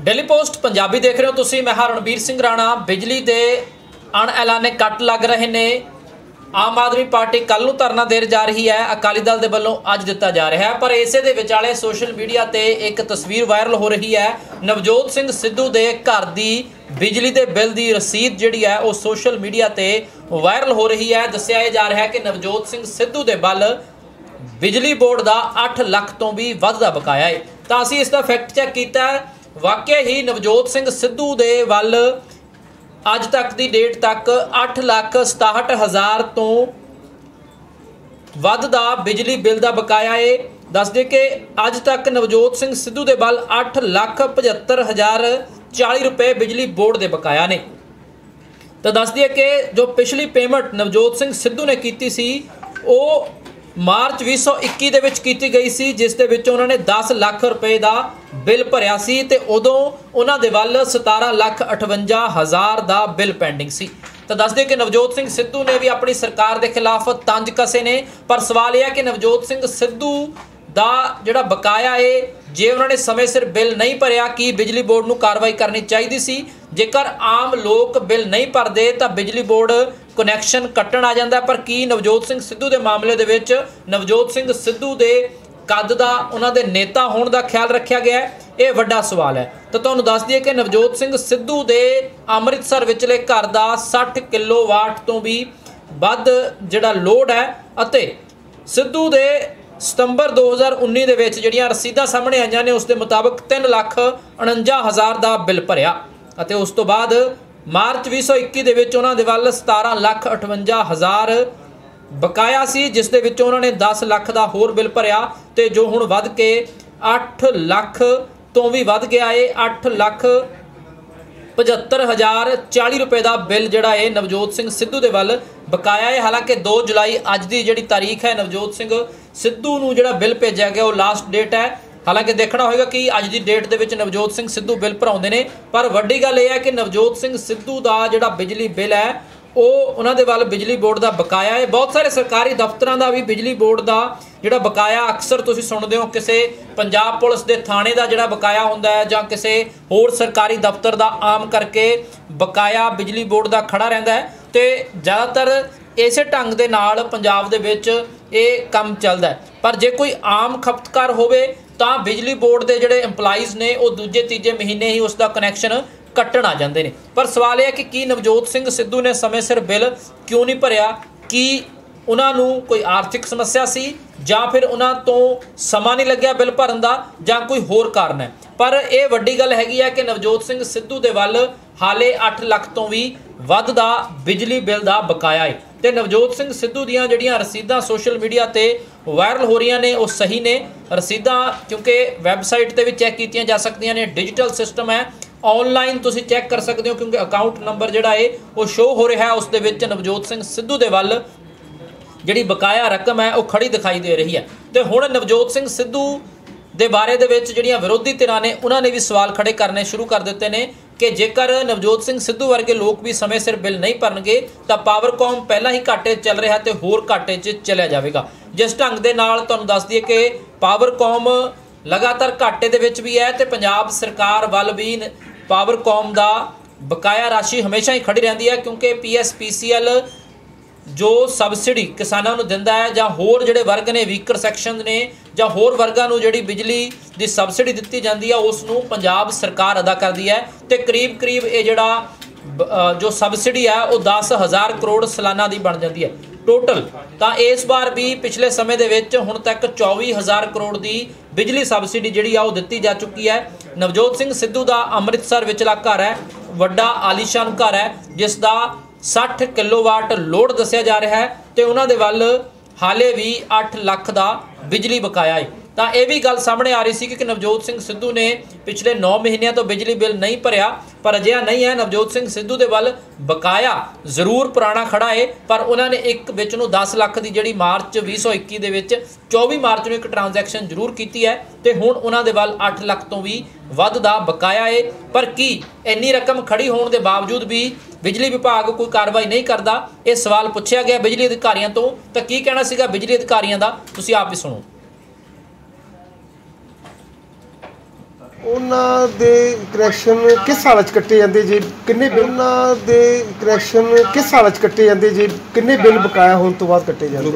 Daily post Punjabi देख रहे हो तुसी। मैं हाँ रणबीर सिंह राणा। बिजली के अणएलाने कट लग रहे ने। आम आदमी पार्टी कल नूं धरना देर जा रही है, अकाली दल के वलों अज दिता जा रहा है। पर इसे दे विचाले सोशल मीडिया ते एक तस्वीर वायरल हो रही है। नवजोत सिंह सिद्धू के घर की बिजली के बिल की रसीद जिहड़ी है वो सोशल मीडिया ते वायरल हो रही है। दस्सिया जा रहा है कि नवजोत सिंह सिद्धू के बल बिजली बोर्ड का 8 लाख तो भी वध दा बकाया है। तो असीं इसका फैक्ट चैक किया। वाकई ही नवजोत सिंह सिद्धू के वल अज तक की डेट तक 8,67,000 तो वध दा बिजली बिल का बकाया है। दस दे कि अज तक नवजोत सिंह सिद्धू के बल 8,75,040 रुपए बिजली बोर्ड के बकाया ने। तो दस दिए कि जो पिछली पेमेंट नवजोत सिंह सिद्धू ने की सी वो मार्च 2021 दे विच कीती गई सी, जिस दे विच उन्होंने 10 लाख रुपए का बिल भरिया सी ते उदों उन्हां दे वल 17,58,000 का बिल पेंडिंग सी। तो दस दे कि नवजोत सिंह सिद्धू ने भी अपनी सरकार के खिलाफ तंज कसे ने। पर सवाल यह है कि नवजोत सिंह सिद्धू का जिहड़ा बकाया है, जे उन्होंने समय सिर बिल नहीं भरिया कि बिजली बोर्ड नूं कार्रवाई करनी चाहिए सी। जेकर आम लोग बिल नहीं भरते तो बिजली बोर्ड कनैक्शन कट्टण आ जाता है। पर की नवजोत सिंह सिद्धू के मामले दे विच नवजोत सिंह सिद्धू के कद का उन्होंने नेता होने का ख्याल रखा गया है, ये वड्डा सवाल है। तो तुहानूं दस दिए कि नवजोत सिंह सिद्धू के अमृतसर विचले घर का 60 किलोवाट तो भी वध जिहड़ा लोड है अते सिद्धू के सितंबर 2019 ਦੇ ਵਿੱਚ ਜਿਹੜੀਆਂ रसीदा सामने आईਆਂ ने उस दे मुताबिक 3,49,000 का बिल भरिया ਅਤੇ उस तो बाद मार्च 2021 ਦੇ ਵਿੱਚ ਉਹਨਾਂ ਦੇ ਵੱਲ 17,58,000 बकाया सी, जिस दे विच ਉਹਨਾਂ ने 10 ਲੱਖ ਦਾ ਹੋਰ बिल भरिया ਤੇ जो ਹੁਣ ਵੱਧ के 8 ਲੱਖ ਤੋਂ भी ਵੱਧ ਗਿਆ है। 8,75,040 रुपए का बिल जिहड़ा है नवजोत सिंह सिद्धू के वल बकाया है। हालांकि 2 जुलाई अज की जिहड़ी तारीख है नवजोत सिंह सिद्धू नूं जिहड़ा बिल भेजा गया वो लास्ट डेट है। हालांकि देखना होगा कि अज की डेट के विच नवजोत सिंह सिद्धू बिल भराउंदे ने। पर वड्डी गल यह है कि नवजोत सिंह सिद्धू का जिहड़ा बिजली बिल है वो उन्होंने वाल बिजली बोर्ड का बकाया है। बहुत सारे सरकारी दफ्तरों का भी बिजली बोर्ड का जिहड़ा बकाया अक्सर तुसीं सुणदे हो, किसी पंजाब पुलिस के थाने का जिहड़ा बकाया हुंदा है जां किसी होर सरकारी दफ्तर का आम करके बकाया बिजली बोर्ड का खड़ा रहिंदा है। तो ज़्यादातर इसे ढंग के नाल पंजाब दे विच ये काम चलदा है। पर जे कोई आम खपतकार होवे तां बिजली बोर्ड के जिहड़े इंपलाइज़ ने वो दूजे तीजे महीने ही उसका कनैक्शन कट्टण आ जाते हैं। पर सवाल यह है कि नवजोत सिंह सिद्धू ने समय सिर बिल क्यों नहीं भरिया? कि उन्होंने कोई आर्थिक समस्या सी जां फिर उन्होंने तो समा नहीं लग्या बिल भरन दा जां कोई होर कारण है। पर यह वड्डी गल हैगी है कि नवजोत सिंह सिद्धू के वल हाले 8 लाख तो भी वध दा बिजली बिल का बकाया है। तो नवजोत सिंह सिद्धू दीयां जिहड़ियां रसीदां सोशल मीडिया ते वायरल हो रही ने वो सही ने। रसीदां क्योंकि वैबसाइट ते भी चैक कीतियां जा सकदियां ने, डिजिटल सिस्टम है, ऑनलाइन तुसी चैक कर सकते हो क्योंकि अकाउंट नंबर जिहड़ा है वो शो हो रहा है। उस दे विच नवजोत सिंह सिद्धू के वल जिहड़ी बकाया रकम है वो खड़ी दिखाई दे रही है। तो हुण नवजोत सिंह सिद्धू के बारे दे विच जिहड़ियां विरोधी धिरां ने उन्होंने भी सवाल खड़े करने शुरू कर दिते ने कि जेकर नवजोत सिंह सिद्धू वर्गे लोग भी समय सिर बिल नहीं भरनगे तो पावरकॉम पहला ही घाटे चल रहा तो होर घाटे च चलिया जाएगा। जिस ढंग के नाल तुहानूं दस दईए कि पावरकॉम लगातार घाटे दे विच भी है तो पंजाब सरकार वल भी पावरकॉम का बकाया राशि हमेशा ही खड़ी रहती है, क्योंकि PSPCL जो सबसिडी किसानों को दिंदा है जां होर जिहड़े वर्ग ने वीकर सैक्शन ने जां होर वर्गां नूं जिहड़ी बिजली की सबसिडी दित्ती जाती है उसनूं पंजाब सरकार अदा करती है। तो करीब करीब ये जिहड़ा जो सबसिडी है वो 10,000 करोड़ सालाना की बन जाती है टोटल। तो इस बार भी पिछले समय दे विच हुण तक 24,000 करोड़ की बिजली सबसिडी जिहड़ी आ दित्ती जा चुकी है। नवजोत सिंह सिद्धू का अमृतसर विचला घर है, वड्डा आलीशान घर है, जिसका 60 किलोवाट लोड दस्सिया जा रहा है। तो उन्होंने वल हाले भी 8 लाख का बिजली बकाया है। तो यह भी गल सामने आ रही सी कि नवजोत सिंह सिद्धू ने पिछले 9 महीनों तो बिजली बिल नहीं भरिया, पर अजिहा नहीं है। नवजोत सिंह सिद्धू के वल बकाया जरूर पुराना खड़ा है, पर उन्होंने एक विच नूं 10 लाख की जिहड़ी मार्च 2021 दे विच 24 मार्च में एक ट्रांजैक्शन जरूर की है। तो हुण उन्होंने वल 8 लाख तो भी वध दा बकाया है। पर की इन्नी रकम खड़ी होने के बावजूद भी बिजली विभाग कोई कार्रवाई नहीं करता? ये सवाल पूछा गया बिजली अधिकारियों तो की कहना सीगा बिजली अधिकारियों का, तुसीं आप भी सुनो। ਉਹਨਾਂ ਦੇ ਕਰੈਕਸ਼ਨ ਕਿਸ ਸਾਲ 'ਚ ਕੱਟੇ ਜਾਂਦੇ ਜੀ? ਕਿੰਨੇ ਬਿੱਲ ਉਹਨਾਂ ਦੇ ਕਰੈਕਸ਼ਨ ਕਿਸ ਸਾਲ 'ਚ ਕੱਟੇ ਜਾਂਦੇ ਜੀ? ਕਿੰਨੇ ਬਿੱਲ ਬਕਾਇਆ ਹੋਣ ਤੋਂ ਬਾਅਦ ਕੱਟੇ ਜਾਂਦੇ?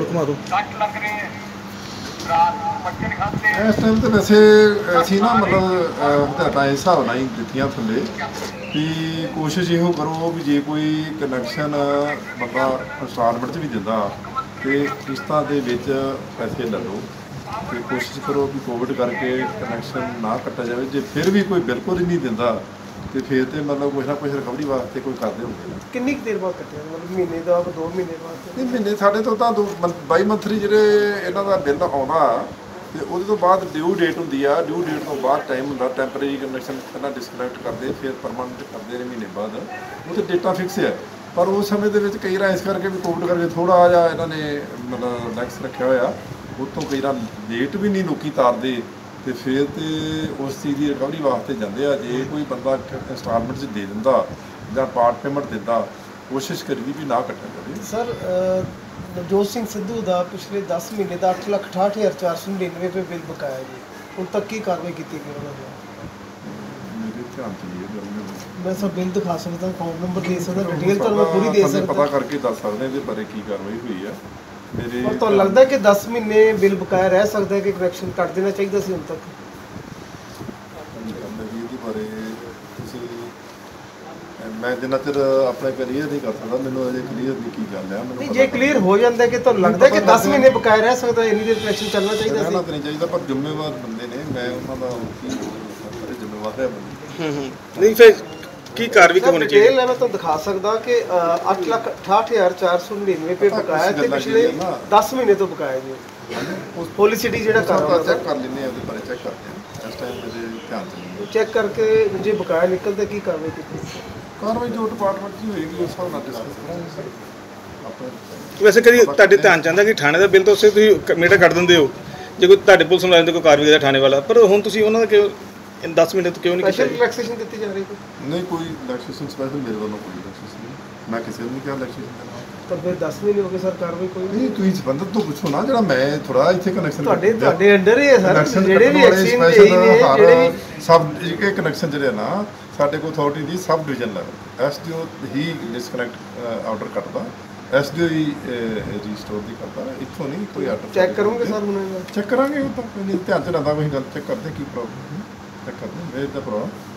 ਇਸ ਟਾਈਮ ਤੇ ਵੈਸੇ ਅਸੀਂ ਨਾ ਮਤਲਬ ਹਦਾਇਤਾਂ ਇਸ ਹਿਸਾਬ ਨਾਲ ਹੀ ਦਿੱਤੀਆਂ ਥੱਲੇ ਵੀ ਕੋਸ਼ਿਸ਼ ਇਹੋ ਕਰੋ ਵੀ ਜੇ ਕੋਈ ਕਨੈਕਸ਼ਨ ਬੰਦਾ ਇੰਸਟਾਲਮੈਂਟ 'ਚ ਵੀ ਦਿੰਦਾ ਤੇ ਕਿਸ਼ਤਾਂ ਦੇ ਵਿੱਚ ਪੈਸੇ ਲੈ ਲਓ ਤੇ ਕੋਸ਼ਿਸ਼ ਕਰੋ ਵੀ ਕੋਵਿਡ ਕਰਕੇ ਕਨੈਕਸ਼ਨ ਨਾ ਕੱਟਿਆ ਜਾਵੇ। ਜੇ ਫਿਰ ਵੀ ਕੋਈ ਬਿਲਕੁਲ ਹੀ ਨਹੀਂ ਦਿੰਦਾ ਤੇ ਫਿਰ ਤੇ ਮਤਲਬ ਕੁਛ ਨਾ ਕੁਛ ਰਿਕਵਰੀ ਵਾਸਤੇ ਕੋਈ ਕਰਦੇ ਹੋਣਗੇ ਨਾ। ਕਿੰਨੀ ਕੁ ਦੇਰ ਬਾਅਦ ਕੱਟਿਆ? ਮਤਲਬ ਮਹੀਨੇ ਦਾ 2 ਮਹੀਨੇ ਬਾਅਦ? ਨਹੀਂ, ਮਹੀਨੇ ਸਾਡੇ ਤੋਂ ਤਾਂ 22 ਮੰਥਲੀ ਜਿਹੜੇ ਇਹਨਾਂ ਦਾ ਬਿੱਲ ਆਉਣਾ ਤੇ ਉਹਦੇ ਤੋਂ ਬਾਅਦ ਡਿਊ ਡੇਟ ਹੁੰਦੀ ਆ। ਡਿਊ ਡੇਟ ਤੋਂ ਬਾਅਦ ਟਾਈਮ ਹੁੰਦਾ, ਟੈਂਪਰੇਰੀ ਕਨੈਕਸ਼ਨ ਪਹਿਲਾਂ ਡਿਸਕਨੈਕਟ ਕਰਦੇ ਫਿਰ ਪਰਮਾਨੈਂਟ ਕਰਦੇ ਨੇ ਮਹੀਨੇ ਬਾਅਦ। ਉਹ ਤੇ ਡੇਟਾ ਫਿਕਸ ਹੈ ਪਰ ਉਸ ਸਮੇਂ ਦੇ ਵਿੱਚ ਕਈ ਵਾਰ ਇਸ ਕਰਕੇ ਵੀ ਕੋਵਿਡ ਕਰਕੇ ਥੋੜ੍ਹਾ ਜਿਹਾ ਇਹਨਾਂ ਨੇ ਮਤਲਬ ਲੈਕਸ ਰੱਖਿਆ ਹੋਇਆ। ਉਹ ਤੋਂ ਕਈ ਵਾਰ ਲੇਟ ਵੀ ਨਹੀਂ ਲੋਕੀ ਤਾਰਦੇ ਤੇ ਫਿਰ ਤੇ ਉਸ ਚੀਜ਼ ਦੀ ਰਿਕਵਰੀ ਵਾਸਤੇ ਜਾਂਦੇ ਆ। ਜੇ ਕੋਈ ਬੰਦਾ ਇੰਸਟਾਲਮੈਂਟ 'ਚ ਦੇ ਦਿੰਦਾ ਜਾਂ ਪਾਰਟ ਪੇਮੈਂਟ ਦਿੰਦਾ ਕੋਸ਼ਿਸ਼ ਕਰੀ ਵੀ ਨਾ ਕੱਟਿਆ ਜਾਵੇ। ਸਰ ਨਵਜੋਤ ਸਿੰਘ ਸਿੱਧੂ ਦਾ ਪਿਛਲੇ 10 ਮਹੀਨੇ ਦਾ 8,68,499 ਰੁਪਏ ਬਿੱਲ ਬਕਾਇਆ ਜੀ। ਹੁਣ ਤੱਕ ਕੀ ਕਾਰਵਾਈ ਕੀਤੀ ਗਈ ਉਹਨਾਂ ਦੀ? ਮੇਰੇ ਧਿਆਨ 'ਚ ਨਹੀਂ ਇਹ ਗੱਲ। ਮੈਂ ਸਭ ਬਿੱਲ ਦਿਖਾ ਸਕਦਾ, ਅਕਾਊਂਟ ਨੰਬਰ ਦੇ ਸਕਦਾ, ਡਿਟੇਲ ਤੁਹਾਨੂੰ ਮੈਂ ਪੂਰੀ ਦੇ ਸਕਦਾ। ਪਤਾ ਕਰਕੇ ਦੱਸ ਸਕਦੇ ਇਹਦੇ ਬਾਰੇ ਕੀ ਕਾਰਵਾਈ ਹੋਈ ਆ ਮੇਰੇ। ਪਰ ਤੁਹਾਨੂੰ ਲੱਗਦਾ ਕਿ 10 ਮਹੀਨੇ ਬਿੱਲ ਬਕਾਇਆ ਰਹਿ ਸਕਦਾ ਹੈ ਕਿ ਕਰੈਕਸ਼ਨ ਕੱਟ ਦੇਣਾ ਚਾਹੀਦਾ ਸੀ ਹੁਣ ਤੱਕ? ਇਹਦੇ ਬਾਰੇ ਤੁਸੀਂ ਮੈਂ ਜਿੰਨਾ ਚਿਰ ਆਪਣਾ ਕਲੀਅਰ ਨਹੀਂ ਕਰ ਸਕਦਾ, ਮੈਨੂੰ ਅਜੇ ਕਲੀਅਰ ਨਹੀਂ ਕੀ ਗੱਲ ਆ। ਨਹੀਂ, ਜੇ ਕਲੀਅਰ ਹੋ ਜਾਂਦਾ ਕਿ ਤੁਹਾਨੂੰ ਲੱਗਦਾ ਕਿ 10 ਮਹੀਨੇ ਬਕਾਇਆ ਰਹਿ ਸਕਦਾ, ਇੰਨੀ ਦੇਰ ਕਰੈਕਸ਼ਨ ਚੱਲਣਾ ਚਾਹੀਦਾ ਸੀ? ਰਹਿਣਾ ਤਾਂ ਨਹੀਂ ਚਾਹੀਦਾ ਪਰ ਜ਼ਿੰਮੇਵਾਰ ਬੰਦੇ ਨੇ, ਮੈਂ ਉਹਨਾਂ ਦਾ ਜ਼ਿੰਮੇਵਾਰ ਹੈ ਬੰਦੇ। ਨਹੀਂ ਫਿਰ ਕੀ ਕਾਰਵਾਈ ਹੋਣੀ ਚਾਹੀਦੀ? ਡਿਟੇਲ ਹੈ, ਮੈਂ ਤੁਹਾਨੂੰ ਦਿਖਾ ਸਕਦਾ ਕਿ 8,68,499 ਰੁਪਏ ਬਕਾਇਆ ਤੇ ਪਿਛਲੇ 10 ਮਹੀਨੇ ਤੋਂ ਬਕਾਇਆ ਜੀ। ਉਸ ਪੋਲਿਸਿਟੀ ਜਿਹੜਾ ਕਰ ਚੈੱਕ ਕਰ ਲੈਂਦੇ ਆ, ਉਹਦੇ ਬਾਰੇ ਚੈੱਕ ਕਰਦੇ ਆ। ਇਸ ਟਾਈਮ ਮੇਰੇ ਧਿਆਨ 'ਚ ਨਹੀਂ। ਚੈੱਕ ਕਰਕੇ ਜੇ ਬਕਾਇਆ ਨਿਕਲਦਾ ਕੀ ਕਾਰਵਾਈ ਕੀਤੀ? ਕਾਰਵਾਈ ਜੋ ਡਿਪਾਰਟਮੈਂਟ ਦੀ ਹੋਏਗੀ ਉਸ ਹਿਸਾਬ ਨਾਲ ਡਿਸਕਸ ਕਰਾਂਗੇ ਆਪਾਂ। ਵੈਸੇ ਕਦੀ ਤੁਹਾਡੇ ਧਿਆਨ ਚ ਆਉਂਦਾ ਕਿ ਥਾਣੇ ਦਾ ਬਿੱਲ ਤਾਂ ਉਸੇ ਤੁਸੀਂ ਮੀਟਰ ਕੱਟ ਦਿੰਦੇ ਹੋ ਜੇ ਕੋਈ ਤੁਹਾਡੇ ਪੁਲਿਸ ਮੁਲਾਜ਼ਮ ਤੇ ਕੋਈ ਕਾਰਵਾਈ ਕਰਦਾ ਥਾਣੇ ਵਾਲਾ, ਪਰ ਹੁਣ ਤੁਸੀਂ ਉਹਨਾਂ ਦਾ ਕਿਉਂ 10 ਮਹੀਨੇ ਤੋਂ ਕਿਉਂ ਨਹੀਂ ਕੀਤਾ? ਸਪੈਸ਼ਲ ਰਿਲੈਕਸੇਸ਼ਨ ਦਿੱਤੀ ਜਾ ਰਹੀ ਹੈ? ਨਹੀਂ, ਕੋਈ ਰਿਲੈਕਸੇਸ਼ਨ ਸਪੈਸ਼ਲ ਮੇਰੇ ਵੱਲੋਂ ਕੋਈ ਰਿਲੈਕਸੇਸ਼ਨ ਨਹੀਂ। ਮੈਂ ਕਿਸੇ ਨੂੰ ਨਹੀਂ ਕਿਹਾ ਰਿਲੈਕਸੇਸ਼ਨ ਦੇਣਾ। ਤਾਂ ਫਿਰ 10 ਮਹੀਨੇ ਹੋ ਗਏ ਸਰ, ਕਾਰਵਾਈ ਕੋਈ ਨਹੀਂ? ਤੁਸੀਂ ਸੰਬੰਧਤ ਤੋਂ ਪੁੱਛੋ ਨਾ, ਜਿਹੜਾ ਮੈਂ ਥੋੜਾ ਇੱਥੇ ਕਨੈਕਸ਼ਨ ਤੁਹਾਡੇ ਅੰਡਰ ਹੀ ਹੈ ਸਰ। ਜਿਹੜੇ ਵੀ ਐਕਸਚੇਂਜ ਦੇ ਨੇ, ਜਿਹੜੇ ਵੀ ਸਬ ਇਹ ਕਨੈਕਸ਼ਨ ਜਿਹੜੇ ਨਾ ਸਾਡੇ ਕੋਲ ਅਥਾਰਟੀ ਦੀ ਸਬ ਡਿਵੀਜ਼ਨ ਲੈਵਲ ਐਸਡੀਓ ਹੀ ਡਿਸਕਨੈਕਟ ਆਰਡਰ ਕੱਟਦਾ, ਐਸਡੀਓ ਹੀ ਰੀਸਟੋਰ ਦੀ ਕਰਦਾ। ਇੱਥੋਂ ਨਹੀਂ ਕੋਈ ਆਰਡਰ ਚੈੱਕ ਕਰੋਗੇ ਸਰ? ਹੁਣ ਚੈੱਕ ਕਰਾਂਗੇ, ਉਹ ਤਾਂ ਧਿਆਨ 'ਚ ਰਹਿੰਦਾ ਕੋਈ ਗੱਲ। ਚੈੱਕ ਕਰਦੇ ਕੀ ਪ੍ਰੋਬਲਮ ਚੈੱਕ ਕਰਦੇ ਮੇਰੇ ਦਾ ਪ੍ਰੋਬਲਮ